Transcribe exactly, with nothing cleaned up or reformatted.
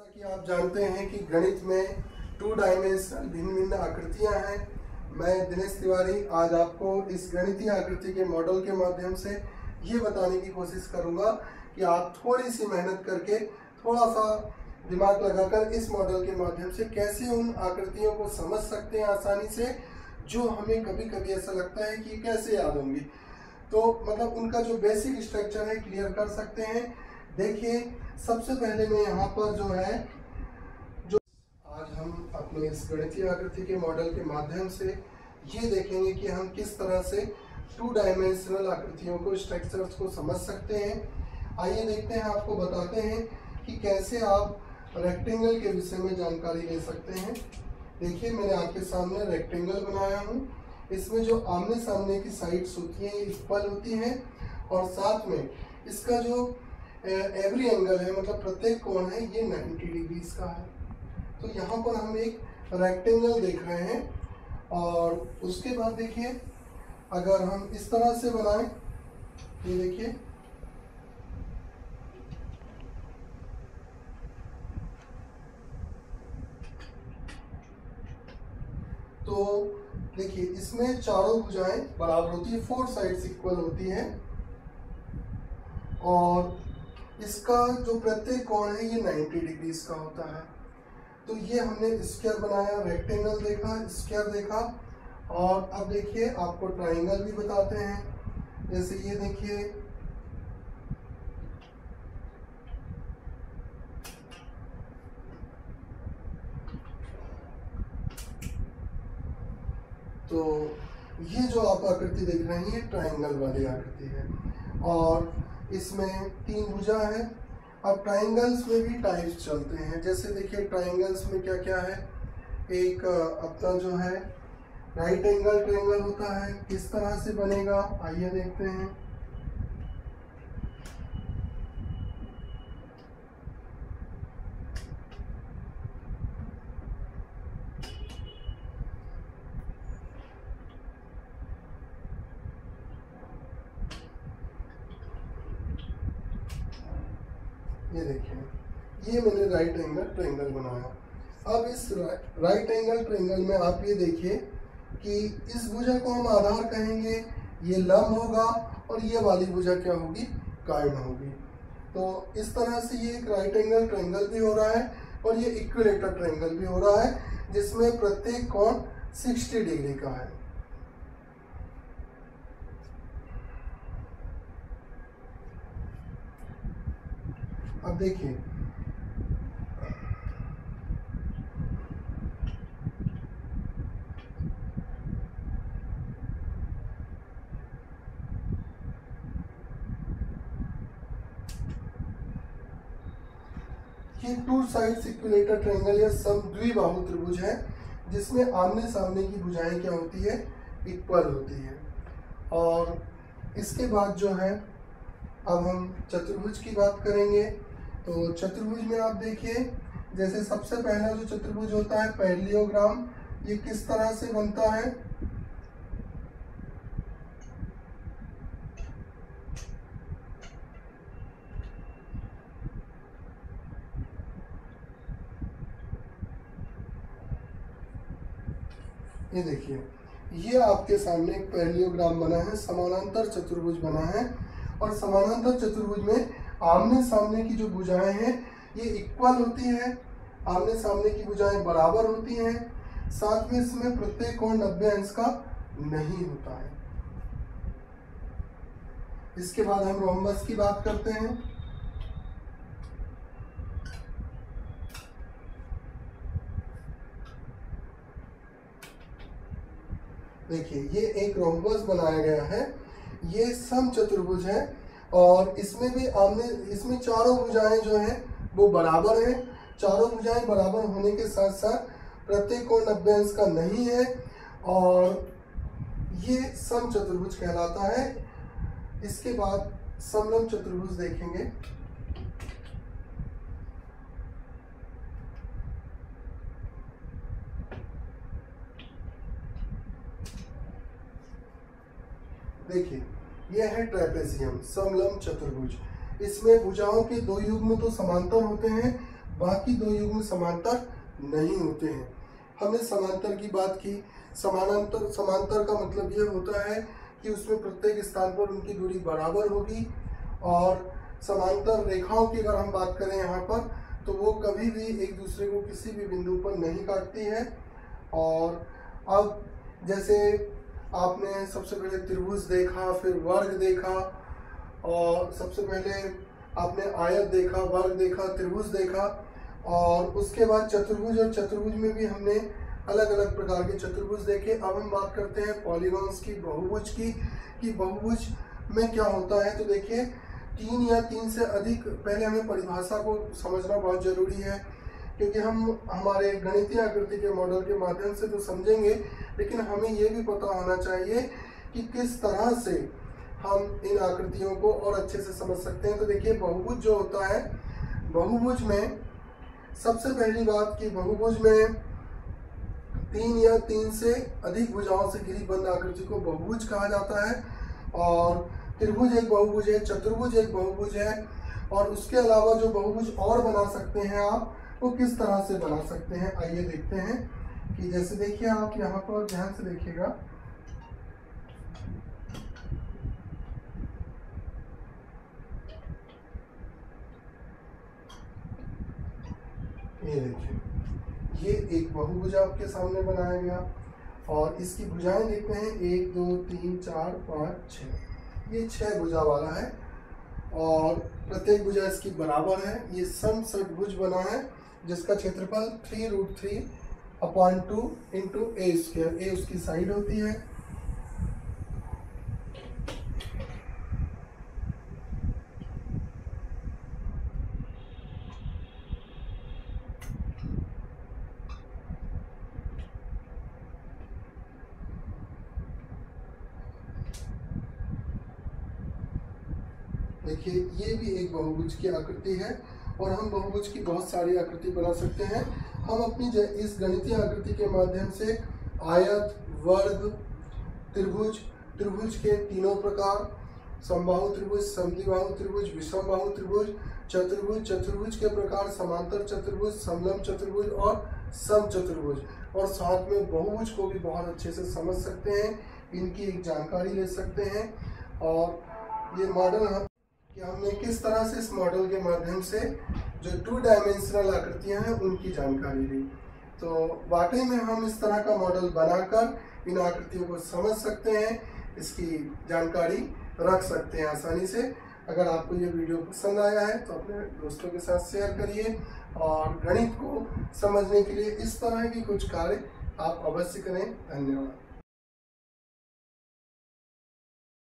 जैसा कि आप जानते हैं कि गणित में टू डायमेंशनल भिन्न भिन्न आकृतियां हैं। मैं दिनेश तिवारी आज आपको इस गणितीय आकृति के मॉडल के माध्यम से ये बताने की कोशिश करूंगा कि आप थोड़ी सी मेहनत करके थोड़ा सा दिमाग लगाकर इस मॉडल के माध्यम से कैसे उन आकृतियों को समझ सकते हैं आसानी से, जो हमें कभी कभी ऐसा लगता है कि कैसे याद होंगी। तो मतलब उनका जो बेसिक स्ट्रक्चर है क्लियर कर सकते हैं। देखिए, सबसे पहले मैं यहाँ पर जो है जो आज हम अपने इस गणितीय आकृति के मॉडल के माध्यम से ये देखेंगे कि हम किस तरह से टू डायमेंशनल आकृतियों को, स्ट्रक्चर्स को समझ सकते हैं। आइए देखते हैं, आपको बताते हैं कि कैसे आप रेक्टेंगल के विषय में जानकारी ले सकते हैं। देखिए, मैंने आपके सामने रेक्टेंगल बनाया हूँ। इसमें जो आमने सामने की साइड्स होती हैं इक्वल होती हैं और साथ में इसका जो एवरी एंगल है, मतलब प्रत्येक कोण है, ये नब्बे डिग्रीज का है। तो यहाँ पर हम एक रेक्टेंगल देख रहे हैं। और उसके बाद देखिए, अगर हम इस तरह से बनाएं, ये देखिए, तो देखिए इसमें चारों भुजाएं बराबर होती है, फोर साइड्स इक्वल होती हैं और इसका जो प्रत्येक कोण है ये नब्बे डिग्रीज का होता है। तो ये हमने स्क्वायर बनाया, रेक्टेंगल देखा, स्क्वायर देखा। और अब देखिए, आपको ट्राइंगल भी बताते हैं। जैसे ये देखिए, तो ये जो आप आकृति देख रहे हैं ये ट्राइंगल वाली आकृति है और इसमें तीन भुजा है। अब ट्राइंगल्स में भी टाइप्स चलते हैं। जैसे देखिए, ट्राइंगल्स में क्या क्या है, एक अपना जो है राइट एंगल ट्राइंगल होता है। किस तरह से बनेगा आइए देखते हैं। ये देखिए, ये मैंने राइट एंगल ट्रायंगल बनाया। अब इस राइट एंगल ट्रायंगल में आप ये देखिए कि इस भुजा को हम आधार कहेंगे, ये लंब होगा और ये वाली भुजा क्या होगी, कर्ण होगी। तो इस तरह से ये एक राइट एंगल ट्रायंगल भी हो रहा है और ये इक्विलेटरल ट्रायंगल भी हो रहा है, जिसमें प्रत्येक कोण साठ डिग्री का है। अब देखिए, ये टू साइड्स इक्विलेटरल ट्रायंगल या समद्विबाहु त्रिभुज है, जिसमें आमने सामने की भुजाएं क्या होती है, इक्वल होती है। और इसके बाद जो है, अब हम चतुर्भुज की बात करेंगे। तो चतुर्भुज में आप देखिए, जैसे सबसे पहला जो चतुर्भुज होता है पैरेललोग्राम, ये किस तरह से बनता है। ये देखिए, ये आपके सामने एक पैरेललोग्राम बना है, समानांतर चतुर्भुज बना है। और समानांतर चतुर्भुज में आमने सामने की जो भुजाएं हैं ये इक्वल होती हैं, आमने सामने की भुजाएं बराबर होती हैं, साथ में इसमें प्रत्येक कोण नब्बे अंश का नहीं होता है। इसके बाद हम रोम्बस की बात करते हैं। देखिए, ये एक रोम्बस बनाया गया है, ये सम चतुर्भुज है और इसमें भी आमने इसमें चारों भुजाएं जो हैं वो बराबर हैं। चारों भुजाएं बराबर होने के साथ साथ प्रत्येक कोण नब्बे अंश का नहीं है और ये सम चतुर्भुज कहलाता है। इसके बाद समलंब चतुर्भुज देखेंगे। देखिए, यह है ट्रेपेजियम, समलंब चतुर्भुज। इसमें भुजाओं के दो युग्म तो समांतर होते हैं, बाकी दो युग्म समांतर नहीं होते हैं। हमने समांतर की बात की। समानांतर समांतर का मतलब ये होता है कि उसमें प्रत्येक स्थान पर उनकी दूरी बराबर होगी। और समांतर रेखाओं की अगर हम बात करें यहाँ पर, तो वो कभी भी एक दूसरे को किसी भी बिंदु पर नहीं काटती है। और अब जैसे आपने सबसे पहले त्रिभुज देखा, फिर वर्ग देखा, और सबसे पहले आपने आयत देखा, वर्ग देखा, त्रिभुज देखा, और उसके बाद चतुर्भुज। और चतुर्भुज में भी हमने अलग अलग प्रकार के चतुर्भुज देखे। अब हम बात करते हैं पॉलीगॉन्स की, बहुभुज की, कि बहुभुज में क्या होता है। तो देखिए, तीन या तीन से अधिक, पहले हमें परिभाषा को समझना बहुत जरूरी है, क्योंकि हम हमारे गणितीय आकृति के मॉडल के माध्यम से तो समझेंगे, लेकिन हमें ये भी पता होना चाहिए कि किस तरह से हम इन आकृतियों को और अच्छे से समझ सकते हैं। तो देखिए, बहुभुज जो होता है, बहुभुज में सबसे पहली बात कि बहुभुज में तीन या तीन से अधिक भुजाओं से घिरी बंद आकृति को बहुभुज कहा जाता है। और त्रिभुज एक बहुभुज है, चतुर्भुज एक बहुभुज है। और उसके अलावा जो बहुभुज और बना सकते हैं आप, वो किस तरह से बना सकते हैं, आइए देखते हैं। कि जैसे देखिए, आप यहाँ पर ध्यान से देखिएगा, ये देखिए, ये एक बहुभुज आपके सामने बनाया गया, और इसकी भुजाएं देखते हैं, एक दो तीन चार पाँच छः, ये छह भुजा वाला है। और प्रत्येक भुजा इसकी बराबर है। ये समषटभुज बना है, जिसका क्षेत्रफल three root three upon two into a square, ए उसकी साइड होती है। देखिए, ये भी एक बहुभुज की आकृति है, और हम बहुभुज की बहुत सारी आकृति बना सकते हैं। हम अपनी इस गणितीय आकृति के माध्यम से आयत, वर्ग, त्रिभुज, त्रिभुज के तीनों प्रकार, समबाहु त्रिभुज, समद्विबाहु त्रिभुज, विषमबाहु त्रिभुज, चतुर्भुज, चतुर्भुज के प्रकार, समांतर चतुर्भुज, समलंब चतुर्भुज और समचतुर्भुज, और साथ में बहुभुज को भी बहुत अच्छे से समझ सकते हैं, इनकी एक जानकारी ले सकते हैं। और ये मॉडल हम कि हमने किस तरह से इस मॉडल के माध्यम से जो टू डायमेंशनल आकृतियां हैं उनकी जानकारी ली। तो वाकई में हम इस तरह का मॉडल बनाकर इन आकृतियों को समझ सकते हैं, इसकी जानकारी रख सकते हैं आसानी से। अगर आपको ये वीडियो पसंद आया है तो अपने दोस्तों के साथ शेयर करिए, और गणित को समझने के लिए इस तरह की कुछ कार्य आप अवश्य करें। धन्यवाद।